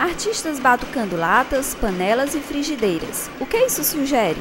Artistas batucando latas, panelas e frigideiras. O que isso sugere?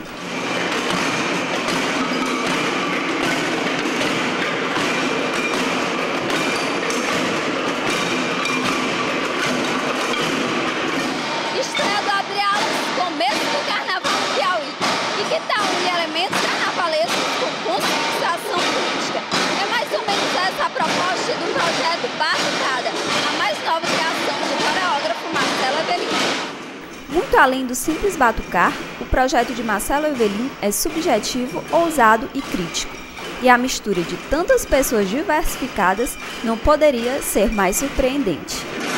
Estreia do Abre Alas, começo do Carnaval no Piauí. E que tal unir elementos carnavalescos com conscientização política? É mais ou menos essa a proposta do projeto Batucada, a mais nova criação do coreógrafo Marcelo Evelyn. Muito além do simples batucar, o projeto de Marcelo Evelyn é subjetivo, ousado e crítico. E a mistura de tantas pessoas diversificadas não poderia ser mais surpreendente.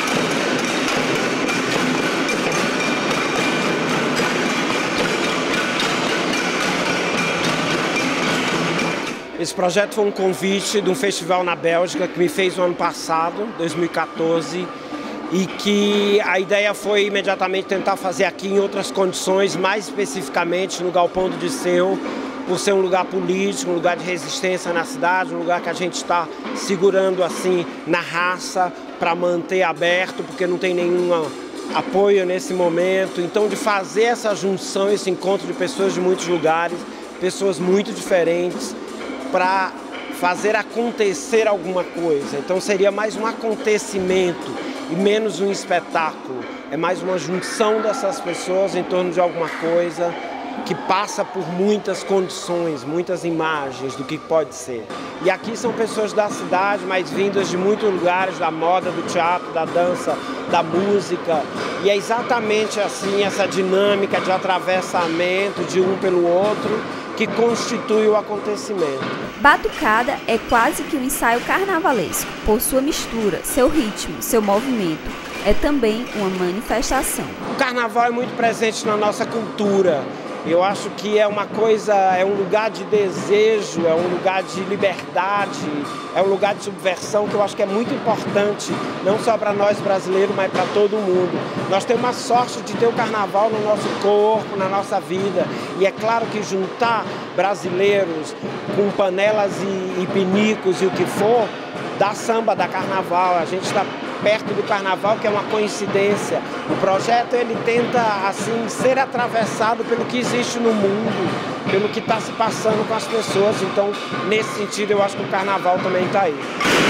Esse projeto foi um convite de um festival na Bélgica que me fez no ano passado, 2014, e que a ideia foi imediatamente tentar fazer aqui em outras condições, mais especificamente no Galpão do Disseu, por ser um lugar político, um lugar de resistência na cidade, um lugar que a gente está segurando assim na raça para manter aberto, porque não tem nenhum apoio nesse momento. Então, de fazer essa junção, esse encontro de pessoas de muitos lugares, pessoas muito diferentes, para fazer acontecer alguma coisa. Então seria mais um acontecimento e menos um espetáculo. É mais uma junção dessas pessoas em torno de alguma coisa que passa por muitas condições, muitas imagens do que pode ser. E aqui são pessoas da cidade, mas vindas de muitos lugares, da moda, do teatro, da dança, da música. E é exatamente assim, essa dinâmica de atravessamento de um pelo outro, que constitui o acontecimento. Batucada é quase que um ensaio carnavalesco, por sua mistura, seu ritmo, seu movimento. É também uma manifestação. O carnaval é muito presente na nossa cultura. Eu acho que é uma coisa, é um lugar de desejo, é um lugar de liberdade, é um lugar de subversão que eu acho que é muito importante, não só para nós brasileiros, mas para todo mundo. Nós temos a sorte de ter o carnaval no nosso corpo, na nossa vida. E é claro que juntar brasileiros com panelas e pinicos e o que for, dá samba, dá carnaval. A gente está perto do carnaval, que é uma coincidência. O projeto ele tenta assim ser atravessado pelo que existe no mundo, pelo que está se passando com as pessoas. Então, nesse sentido, eu acho que o carnaval também está aí.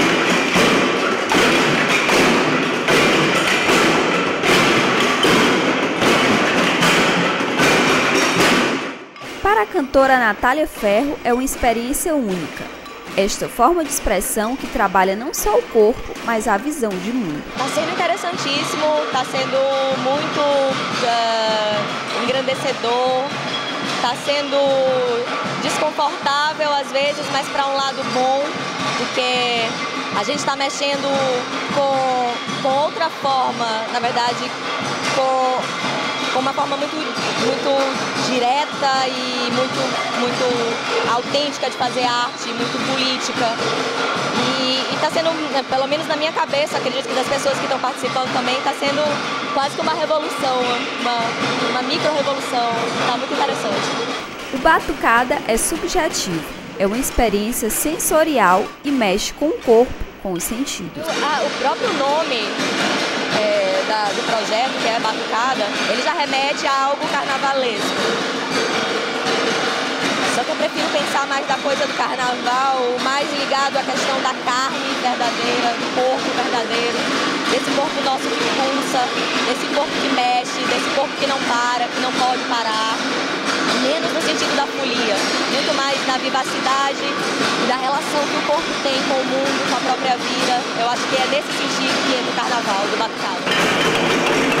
Para a cantora Natália Ferro, é uma experiência única. Esta forma de expressão que trabalha não só o corpo, mas a visão de mundo. Está sendo interessantíssimo, está sendo muito engrandecedor, está sendo desconfortável às vezes, mas para um lado bom, porque a gente está mexendo com outra forma, na verdade, com uma forma muito direta e muito autêntica de fazer arte, muito política. E está sendo, pelo menos na minha cabeça, acredito que das pessoas que estão participando também, está sendo quase que uma revolução, uma micro-revolução. Está muito interessante. O Batucada é subjetivo, é uma experiência sensorial e mexe com o corpo, com os sentidos. O próprio nome do projeto, que é Batucada, ele já remete a algo carnavalesco. Só que eu prefiro pensar mais da coisa do carnaval, mais ligado à questão da carne verdadeira, do corpo verdadeiro, desse corpo nosso que pulsa, desse corpo que mexe, desse corpo que não para, que não pode parar. Menos no sentido da folia, muito mais na vivacidade e da relação que o corpo tem com o mundo, com a própria vida. Eu acho que é nesse sentido que entra o carnaval, do Batucada.